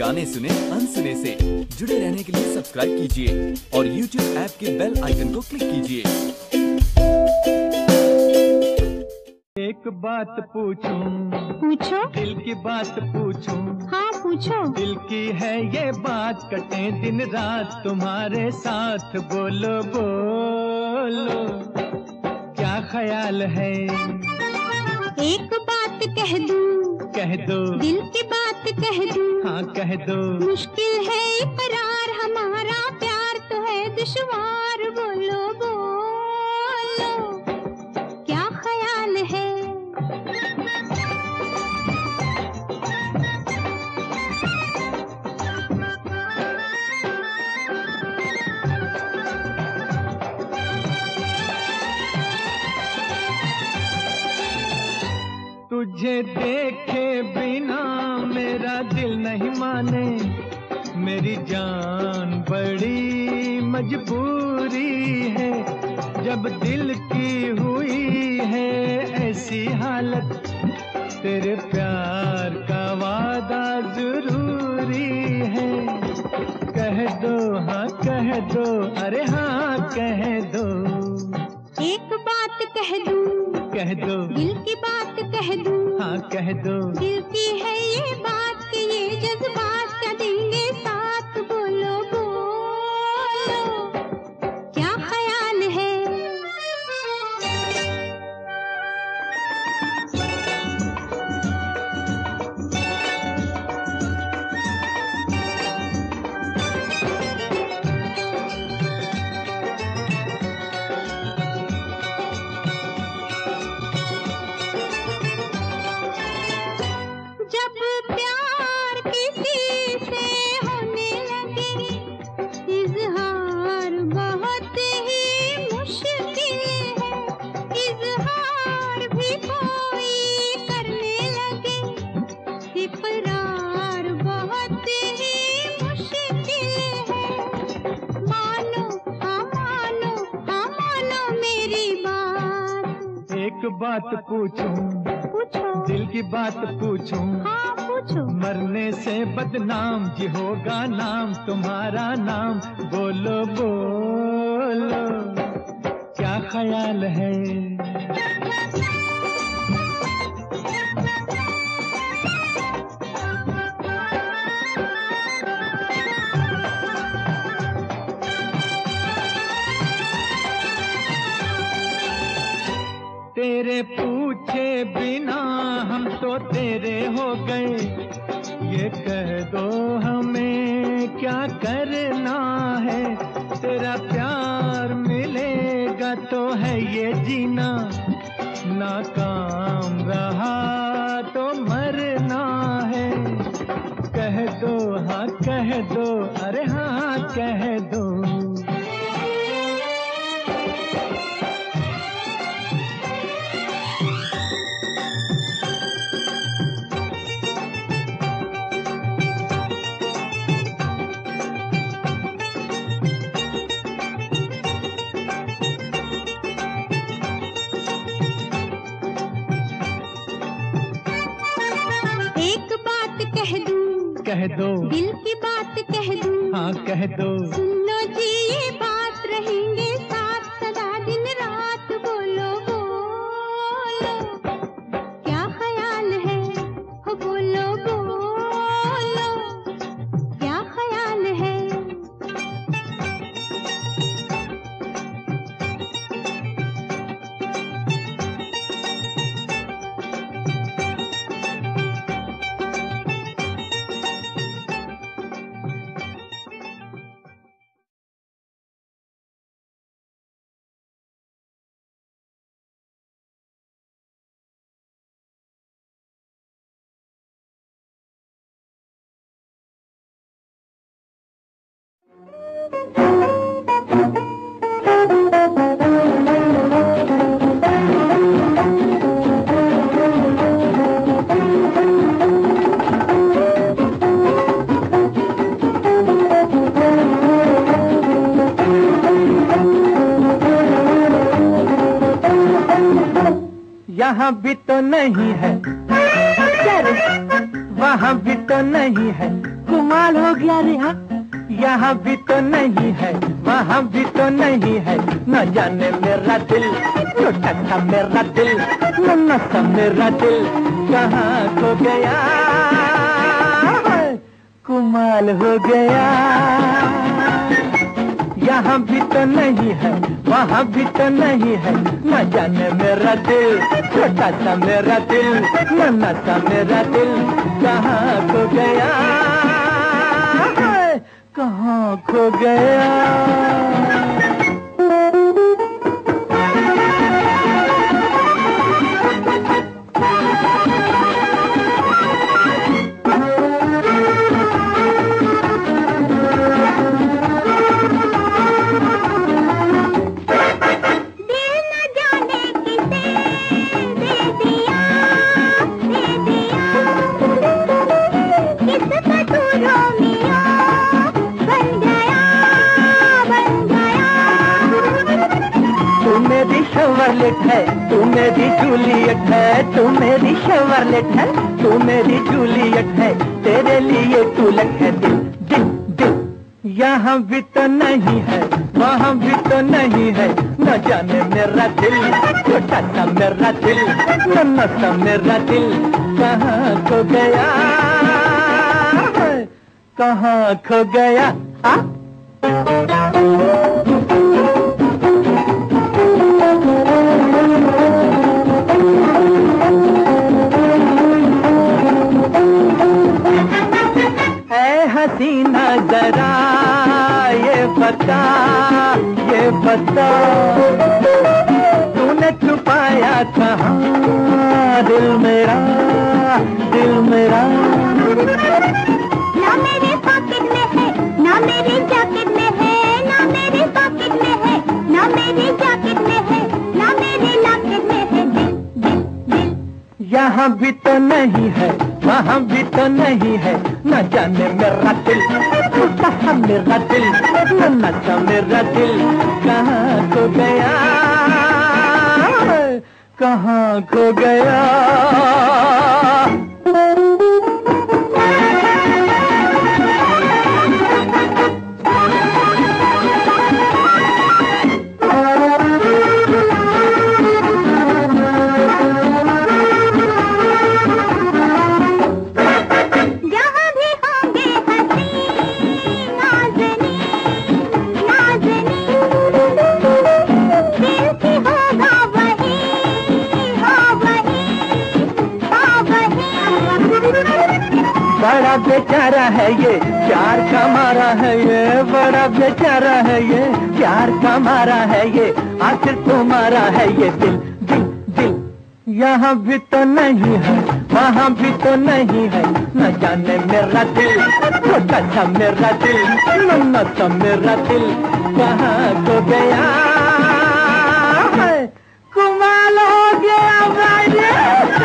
गाने सुने अनसुने से। जुड़े रहने के लिए सब्सक्राइब कीजिए और YouTube ऐप के बेल आइकन को क्लिक कीजिए। एक बात पूछूं? पूछो। दिल की बात पूछूं? हाँ पूछो। दिल की है ये बात, कटे दिन रात तुम्हारे साथ, बोलो बोलो क्या ख्याल है? एक बात कह दूं? कह दो। दिल की बात कह दूं? हाँ कह दो। मुश्किल है इकरार, हमारा प्यार तो है दुश्वार, बोलो बोलो क्या ख्याल है? तुझे देखे बिना मेरा दिल नहीं माने, मेरी जान बड़ी मजबूरी है, जब दिल की हुई है ऐसी हालत, तेरे प्यार का वादा जरूरी है। कह दो हाँ कह दो, अरे हाँ कह दो। एक बात कह दूं? कह दो। दिल की बात कह दूं? हाँ कह दो। दिल की है ये बात कि ये जज्बात क्या देंगे साथ, बोलो बोलो क्या ख्याल है? जब प्यार किसी से होने लगे, इजहार बहुत ही मुश्किल है, इजहार भी कोई करने लगे, इकरार बहुत ही मुश्किल है। मानो हाँ मानो, हाँ मानो मेरी बात। एक बात पूछूं? पूछो। दिल की बात पूछूं? हाँ पूछो। मरने से बदनाम जी होगा नाम, तुम्हारा नाम, बोलो बोलो क्या ख्याल है? तेरे पूछे बिना हम तो तेरे हो गए, ये कह दो हमें क्या करना है? तेरा प्यार मिलेगा तो है ये जीना, नाकाम रहा तो मरना है। कह दो हाँ कह दो, अरे हाँ कह दो। एक बात कह दूं? कह दो। दिल की बात कह दूं? हाँ कह दो। सुन लो जी ये बात, रहेंगे साथ सदा दिन रात, बोलो बोलो क्या ख्याल है? हो बोलो बोलो क्या ख्याल है? यहाँ भी तो नहीं है, वहाँ भी तो नहीं है, कमाल हो गया रे। हाँ, यहाँ भी तो नहीं है, वहाँ भी तो नहीं है, न जाने मेरा दिल, छोटा सा मेरा दिल, नन्हा सा मेरा दिल कहाँ खो गया। कमाल हो गया। यहाँ भी तो नहीं है, वहाँ भी तो नहीं है, न जाने मेरा दिल, छोटा सा मेरा दिल, नन्हा सा मेरा दिल कहाँ खो गया, कहाँ खो गया। शवरलेट है, तू मेरी जूलियट है, तू मेरी शवरलेट है, तू मेरी जूलियट है, तेरे लिए टूलट है दिल, दिल, दिल। यहाँ भी तो नहीं है, वहाँ भी तो नहीं है, न जाने मेरा दिल, छोटा सा मेरा दिल, नन्हा सा मेरा दिल कहाँ खो गया, कहाँ खो गया। हसीना जरा ये बता तूने छुपाया कहाँ दिल मेरा, दिल मेरा। ना मेरे पॉकेट में है, ना मेरे जैकेट में है, ना मेरे पॉकेट में है, ना मेरे जैकेट में है, ना मेरे लॉकेट में है, दिल, दिल, दिल। यहाँ भी तो नहीं है, वहाँ भी तो नहीं है, न जाने मेरा दिल, छोटा सा मेरा दिल, नन्हा सा मेरा दिल कहाँ खो गया, कहाँ खो गया। बड़ा बेचारा है ये, प्यार का मारा है ये, बड़ा बेचारा है ये, प्यार का मारा है ये, आखिर तुम्हारा है ये दिल, दिल, दिल। यहाँ भी तो नहीं है, वहाँ भी तो नहीं है, न जाने मेरा दिल, छोटा सा मेरा दिल, नन्हा सा मेरा दिल कहाँ खो गया। कमाल हो गया भाई।